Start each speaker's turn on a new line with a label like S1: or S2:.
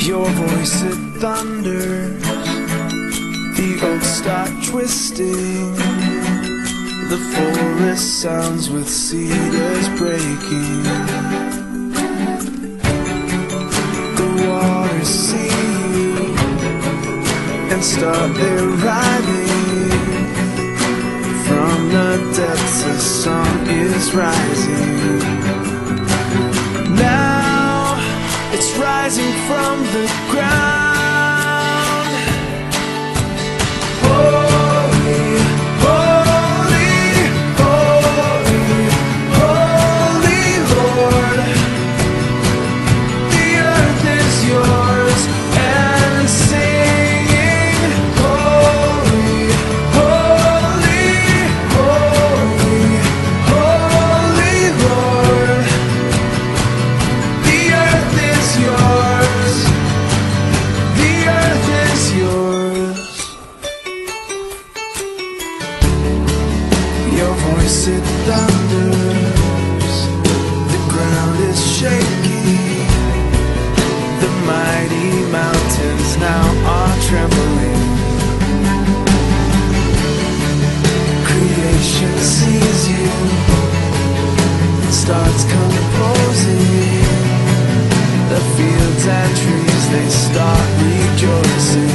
S1: Your voice it thunders, the oaks start twisting, the forest sounds with cedars breaking. The waters see you and start their rhyming. From the depths a song is rising. Now it's rising from the ground. Holy, holy, holy, holy Lord. The earth is yours and singing. Holy, holy, holy, holy Lord. The earth is yours. The earth is yours. Your voice it thunders, the ground is shaking, the mighty mountains now are trembling. Creation sees you, it starts composing. The fields and trees, they start rejoicing.